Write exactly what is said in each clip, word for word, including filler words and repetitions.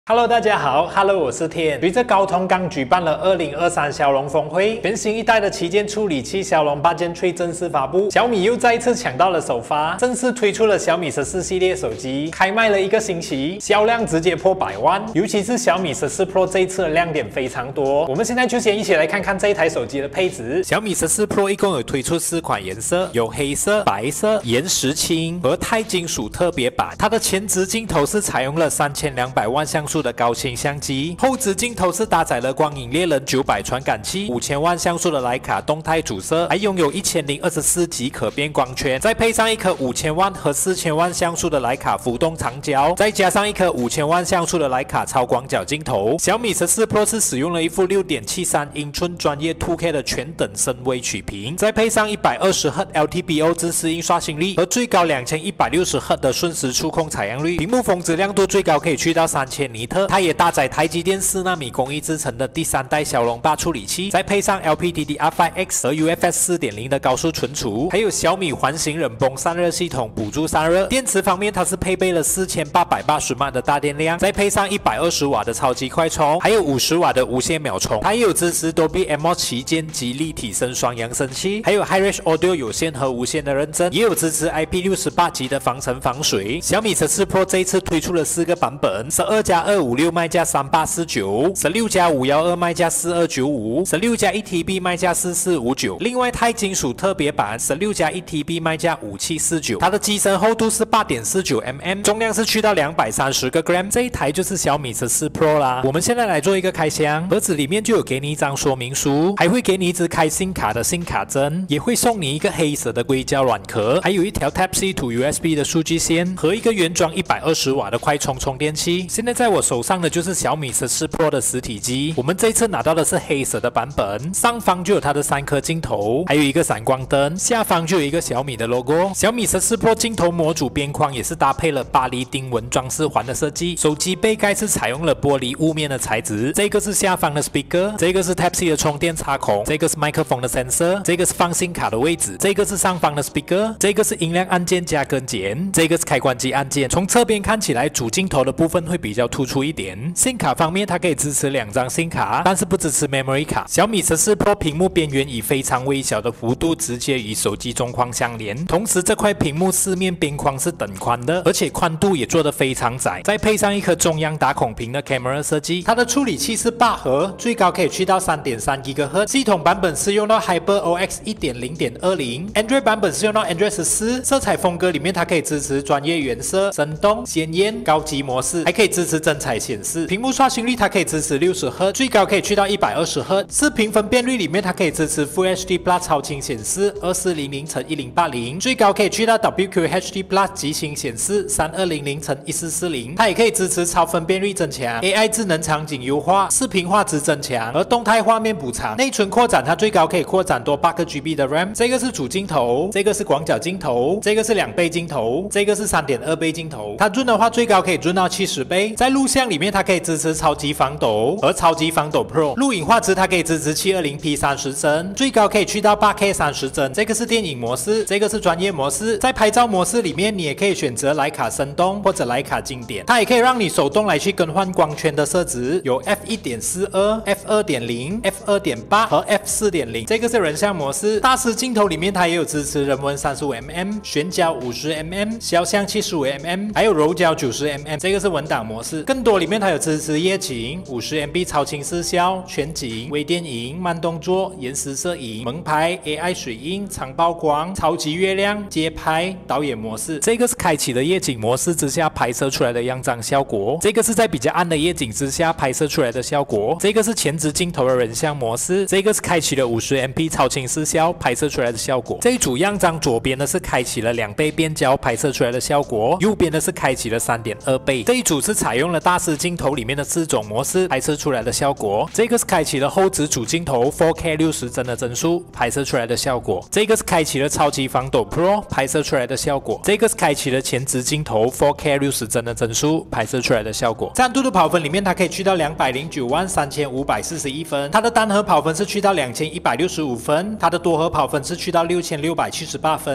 Hello， 大家好 ，Hello， 我是天。随着高通刚举办了二零二三骁龙峰会，全新一代的旗舰处理器骁龙八 Gen 三正式发布，小米又再一次抢到了首发，正式推出了小米十四系列手机，开卖了一个星期，销量直接破百万。尤其是小米十四 Pro 这一次的亮点非常多，我们现在就先一起来看看这一台手机的配置。小米十四 Pro 一共有推出四款颜色，有黑色、白色、岩石青和钛金属特别版。它的前置镜头是采用了三千两百万像素的高清相机，后置镜头是搭载了光影猎人九百传感器，五千万像素的徕卡动态主摄，还拥有一千零二十四级可变光圈，再配上一颗五千万和四千万像素的徕卡浮动长焦，再加上一颗五千万像素的徕卡超广角镜头。小米十四 Pro 是使用了一副 六点七三英寸专业 two K 的全等深微曲屏，再配上一百二十赫兹 L T B O 自适应刷新率和最高两千一百六十赫兹的瞬时触控采样率，屏幕峰值亮度最高可以去到三千尼特。它也搭载台积电四纳米工艺制成的第三代骁龙八处理器，再配上 L P D D R 五 X 和 U F S 四点零 的高速存储，还有小米环形冷崩散热系统补助散热。电池方面，它是配备了四千八百八十瓦的大电量，再配上一百二十瓦的超级快充，还有五十瓦的无线秒充。它也有支持 Dolby Atmos 旗舰级立体声双扬声器，还有 HiRes Audio 有线和无线的认证，也有支持 I P 六十八级的防尘防水。小米十四 Pro 这一次推出了四个版本，十二加二五六卖价三八四九，十六加五一二卖价四二九五，十六加一 T B 卖价四四五九。另外钛金属特别版十六加一 T B 卖价五七四九。它的机身厚度是 八点四九 毫米，重量是去到两百三十个 gram。这一台就是小米十四 Pro 啦。我们现在来做一个开箱，盒子里面就有给你一张说明书，还会给你一支开 SIM 卡的 SIM 卡针，也会送你一个黑色的硅胶软壳，还有一条 Type C to U S B 的数据线和一个原装一百二十瓦的快充充电器。现在在我手上的就是小米十四 Pro 的实体机，我们这一次拿到的是黑色的版本，上方就有它的三颗镜头，还有一个闪光灯，下方就有一个小米的 logo。小米十四 Pro 镜头模组边框也是搭配了巴黎丁纹装饰环的设计，手机背盖是采用了玻璃雾面的材质。这个是下方的 speaker， 这个是 Type C 的充电插孔，这个是麦克风的 sensor， 这个是放SIM卡的位置，这个是上方的 speaker， 这个是音量按键加跟减，这个是开关机按键。从侧边看起来，主镜头的部分会比较突出一点。SIM 卡方面，它可以支持两张 SIM 卡，但是不支持 memory 卡。小米十四 Pro 屏幕边缘以非常微小的幅度直接与手机中框相连，同时这块屏幕四面边框是等宽的，而且宽度也做得非常窄，再配上一颗中央打孔屏的 camera 设计。它的处理器是八核，最高可以去到 三点三吉赫兹，系统版本是用到 HyperOS 一点零点二零， Android 版本是用到 Android 十四。色彩风格里面它可以支持专业原色、生动、鲜艳、高级模式，还可以支持真彩显示。屏幕刷新率它可以支持六十赫兹，最高可以去到一百二十赫兹。视频分辨率里面它可以支持 Full H D Plus 超清显示二四零零乘一零八零，最高可以去到 W Q H D Plus 极清显示三二零零乘一四四零。它也可以支持超分辨率增强、A I 智能场景优化、视频画质增强和动态画面补偿。内存扩展它最高可以扩展多八个 G B 的 RAM。这个是主镜头，这个是广角镜头，这个是两倍镜头，这个是 三点二倍镜头。它 zoom 的话最高可以 zoom 到七十倍。在录像里面它可以支持超级防抖和超级防抖 Pro。录影画质它可以支持 七二零 P 三十帧，最高可以去到 八 K 三十帧。这个是电影模式，这个是专业模式。在拍照模式里面，你也可以选择徕卡生动或者徕卡经典，它也可以让你手动来去更换光圈的设置，有 F 一点四二、F 二点零、F 二点八 和 F 四点零。这个是人像模式。大师镜头里面它也有支持人文 三十五 毫米、悬焦 五十 毫米、肖像 七十五 毫米， 还有柔焦 九十 毫米。这个是文档模式。更多里面它有支持夜景、五十 M B 超清视效、全景、微电影、慢动作、延时摄影、蒙拍、A I 水印、长曝光、超级月亮、街拍、导演模式。这个是开启了夜景模式之下拍摄出来的样张效果，这个是在比较暗的夜景之下拍摄出来的效果。这个是前置镜头的人像模式，这个是开启了 五十 M P 超清视效拍摄出来的效果。这一组样张左边的是开启了两倍变焦拍摄出来的效果，右边的是开启了 三点二倍。这一组是采用了大师镜头里面的四种模式拍摄出来的效果。这个是开启了后置主镜头 四 K 六十帧的帧数拍摄出来的效果。这个是开启了超级防抖 Pro 拍摄出来的效果。这个是开启了前置镜头 四 K 六十帧的帧数拍摄出来的效果。战度的跑分里面它可以去到两百零九万三千五百四十一分，它的单核跑分是去到两千一百六十五分，它的多核跑分是去到六千六百七十八分。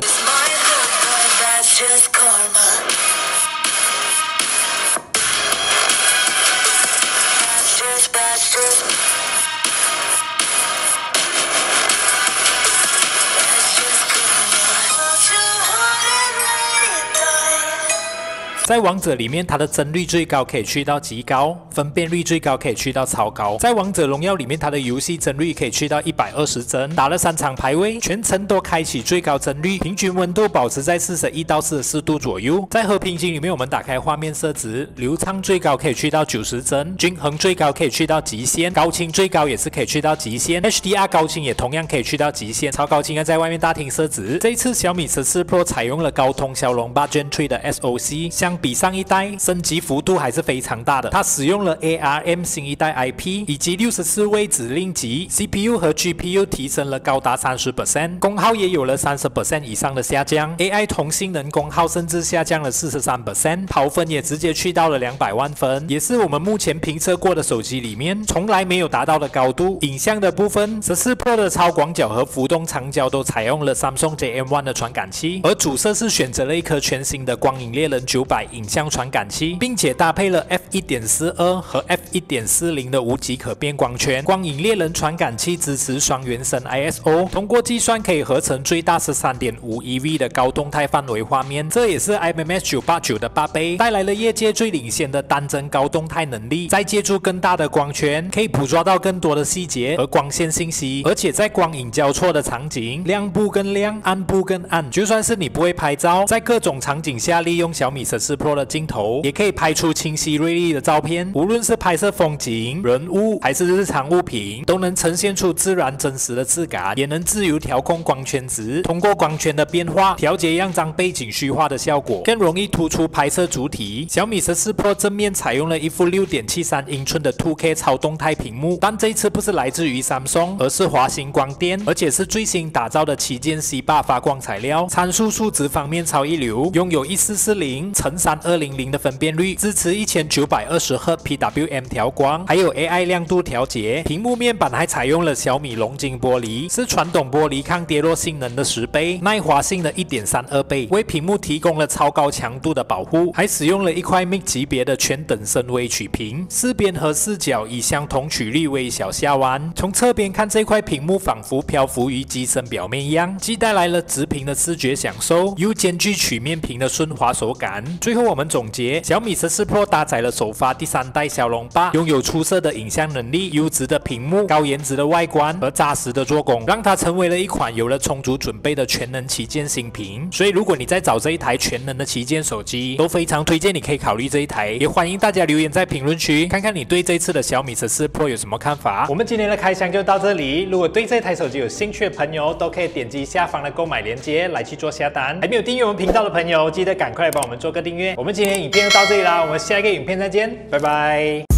在王者里面，它的帧率最高可以去到极高，分辨率最高可以去到超高。在王者荣耀里面，它的游戏帧率可以去到一百二十帧，打了三场排位，全程都开启最高帧率，平均温度保持在四十一到四十四度左右。在和平精里面，我们打开画面设置，流畅最高可以去到九十帧，均衡最高可以去到极限，高清最高也是可以去到极限 ，H D R 高清也同样可以去到极限，超高清要在外面大厅设置。这一次小米十四 Pro 采用了高通骁龙八 Gen 三的 S O C， 相比上一代升级幅度还是非常大的。它使用了 A R M 新一代 I P 以及六十四位指令集 ，C P U 和 G P U 提升了高达 百分之三十， 功耗也有了 百分之三十 以上的下降 ，A I 同性能功耗甚至下降了 百分之四十三， 跑分也直接去到了两百万分，也是我们目前评测过的手机里面从来没有达到的高度。影像的部分，十四 Pro 的超广角和浮动长焦都采用了 Samsung J M 一 的传感器，而主摄是选择了一颗全新的光影猎人九百影像传感器，并且搭配了 F 一点四二 和 F 一点四零 的无极可变光圈。光影猎人传感器支持双原生 I S O， 通过计算可以合成最大 十三点五 E V 的高动态范围画面，这也是 I M M S 九八九的八倍，带来了业界最领先的单帧高动态能力。再借助更大的光圈，可以捕捉到更多的细节和光线信息，而且在光影交错的场景，亮部更亮，暗部更暗。就算是你不会拍照，在各种场景下利用小米十四 Pro 的镜头，也可以拍出清晰锐利的照片。无论是拍摄风景、人物还是日常物品，都能呈现出自然真实的质感，也能自由调控光圈值，通过光圈的变化调节让张背景虚化的效果，更容易突出拍摄主体。小米十四 Pro 正面采用了一副 六点七三英寸的 二 K 超动态屏幕，但这一次不是来自于 Samsung， 而是华星光电，而且是最新打造的旗舰 C 八 发光材料。参数数值方面超一流，拥有一四四零乘三二零零的分辨率，支持一千九百二十赫兹 P W M 调光，还有 A I 亮度调节。屏幕面板还采用了小米龙晶玻璃，是传统玻璃抗跌落性能的十倍，耐滑性的 一点三二倍，为屏幕提供了超高强度的保护。还使用了一块 M I C 级别的全等深微曲屏，四边和四角以相同曲率微小下弯。从侧边看，这块屏幕仿佛漂浮于机身表面一样，既带来了直屏的视觉享受，又兼具曲面屏的顺滑手感。最后我们总结，小米十四 Pro 搭载了首发第三代骁龙八，拥有出色的影像能力、优质的屏幕、高颜值的外观和扎实的做工，让它成为了一款有了充足准备的全能旗舰新品。所以如果你在找这一台全能的旗舰手机，都非常推荐你可以考虑这一台。也欢迎大家留言在评论区，看看你对这次的小米十四 Pro 有什么看法。我们今天的开箱就到这里，如果对这台手机有兴趣的朋友，都可以点击下方的购买链接来去做下单。还没有订阅我们频道的朋友，记得赶快来帮我们做个订阅。我们今天影片就到这里啦，我们下一个影片再见，拜拜。